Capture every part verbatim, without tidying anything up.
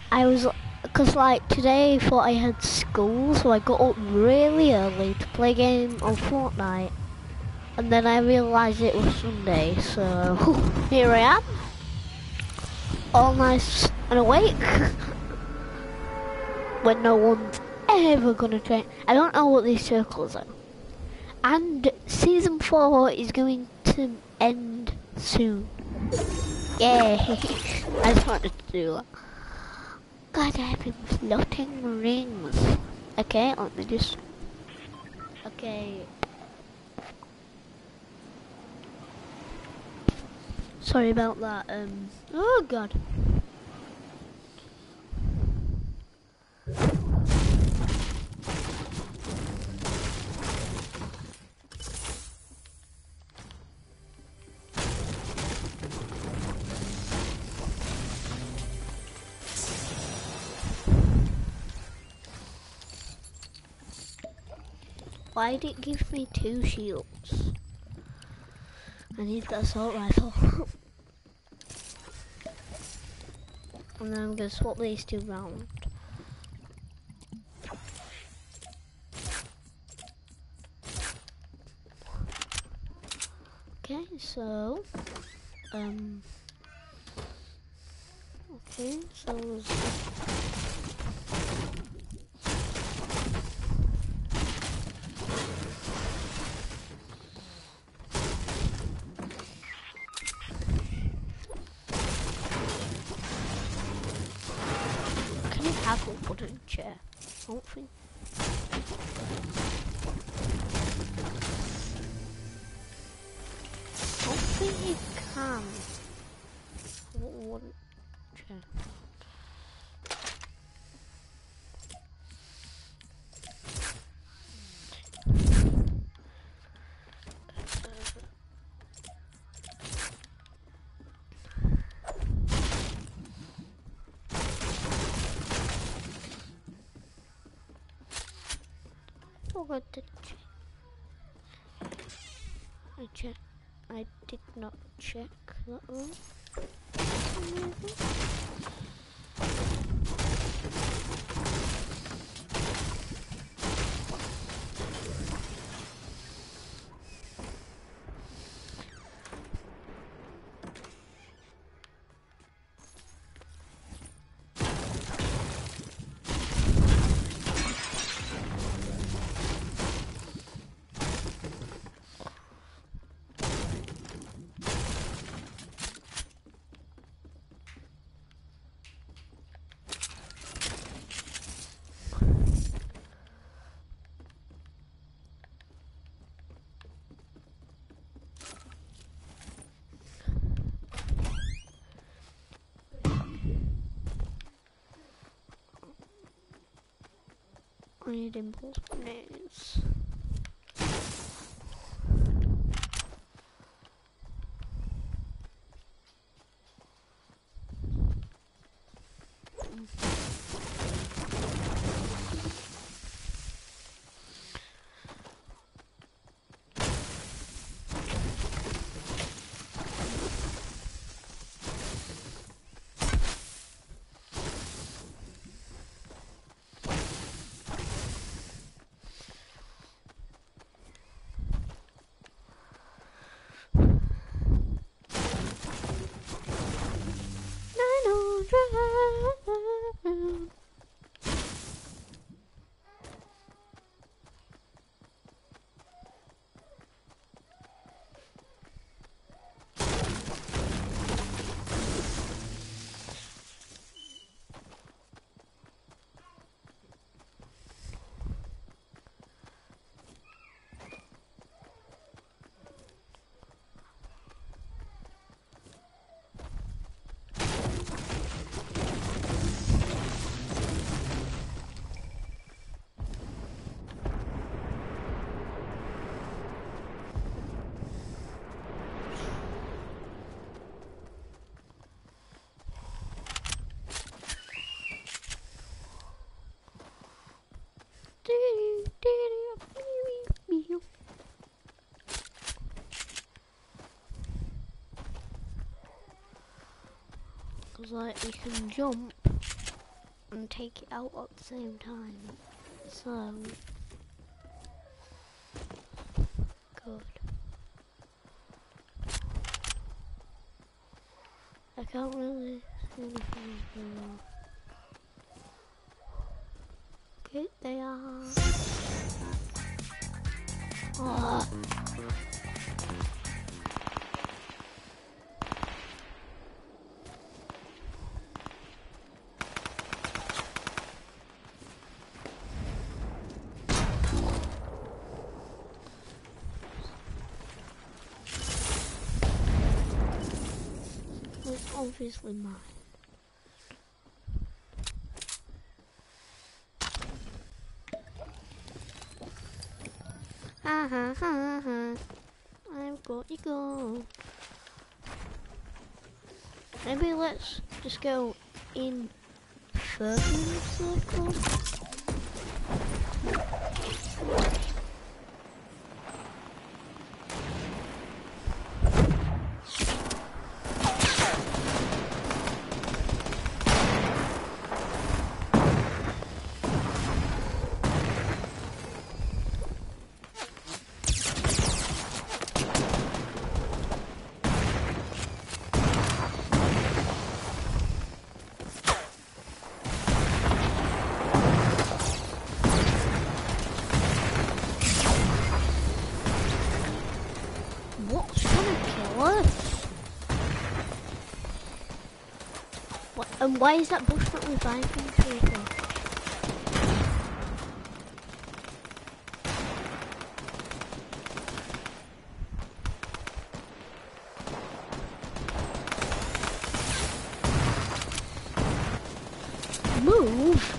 I was, cause like today I thought I had school, so I got up really early to play a game on Fortnite, and then I realised it was Sunday, so here I am, all nice and awake, when no one's ever gonna train. I don't know what these circles are, and season four is going to end soon. Yay! I just wanted to do that. God, I've been floating rings. Okay, let me just. Okay. Sorry about that. Um. Oh God. Why did it give me two shields? I need the assault rifle. And then I'm gonna swap these two round. Okay, so um okay, so can you have a wooden chair? I don't think. I don't think you can. What wooden chair? Forgot to check. I check. I did not check that one. I need impulse grenades. Cause like you can jump and take it out at the same time. So good. I can't really see anything going on. Okay, they are. Oh. It's obviously mine. Ha ha ha ha. I've got you go. Maybe let's just go in further in the circle. What's gonna kill us? What, and why is that bush not reviving people? Move?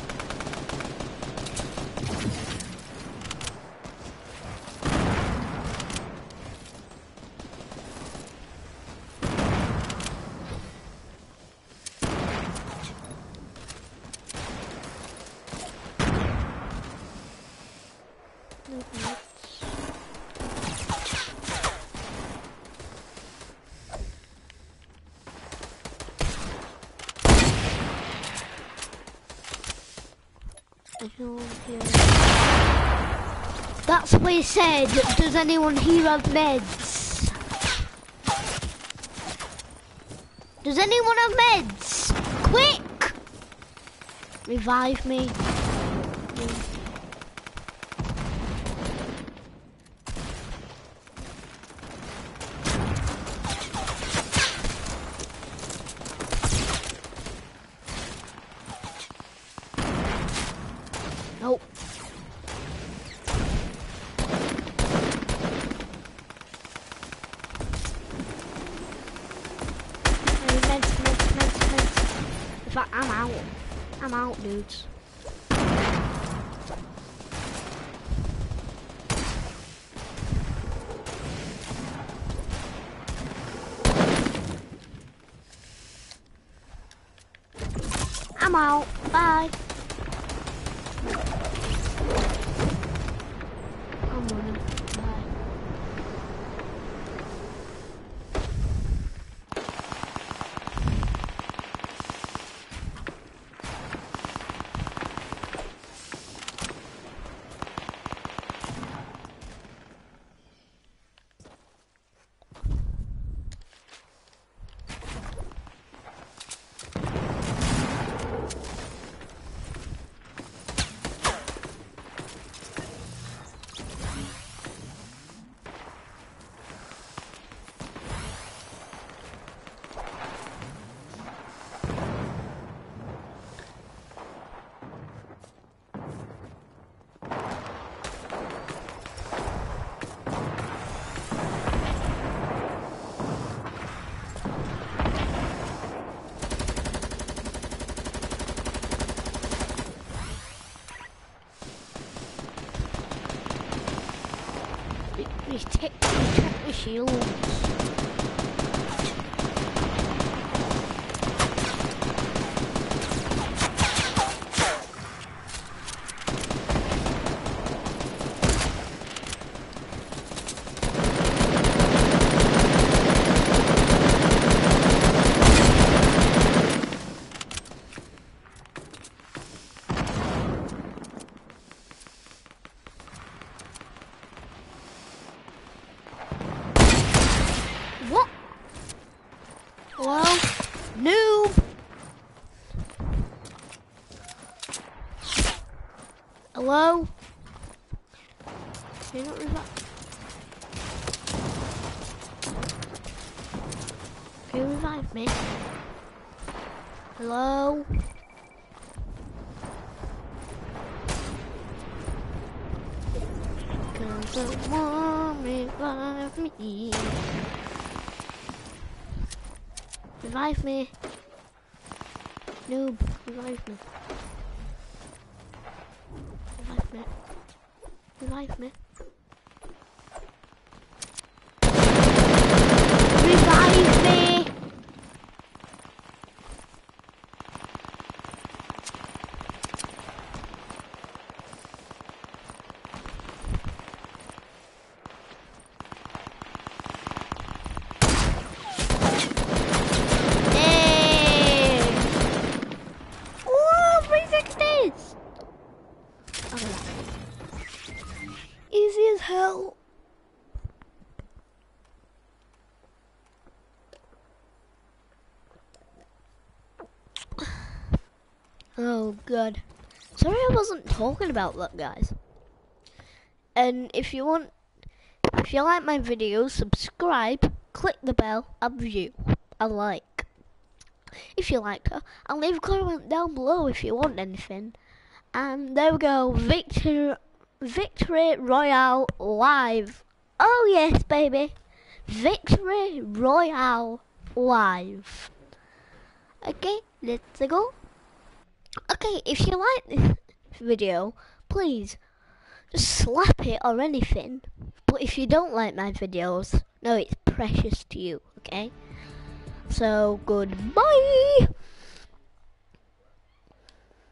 That's what he said. Does anyone here have meds? Does anyone have meds? Quick! Revive me. Nope. Meds, meds, meds, meds. In fact, I'm out. I'm out, dudes. I'm out. Bye. I'm running. Bye. He's took the shields. Hello? Can you not revive? Can you revive me? Hello? Can someone revive me? Revive me. Noob, revive me. Revive me. Revive me. Revive me! Easy as hell. Oh god. Sorry I wasn't talking about that, guys. And if you want, if you like my videos, subscribe, click the bell, and view, and like. If you liked her, and leave a comment down below if you want anything. And there we go, Victor, Victory Royale Live. Oh yes, baby. Victory Royale Live. Okay, let's go. Okay, if you like this video, please just slap it or anything. But if you don't like my videos, no, it's precious to you, okay? So, goodbye.